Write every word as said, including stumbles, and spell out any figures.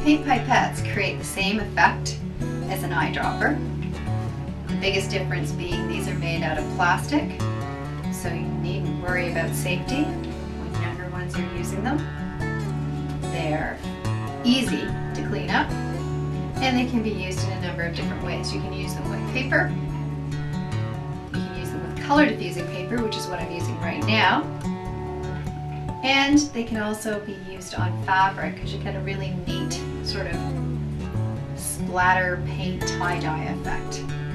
paint pipettes create the same effect as an eyedropper. The biggest difference being these are made out of plastic, so you needn't worry about safety when younger ones are using them. They're easy to clean up, and they can be used in a number of different ways. You can use them with paper, you can use them with color diffusing paper, which is what I'm using right now, and they can also be used on fabric because you get a really neat sort of splatter paint tie-dye effect.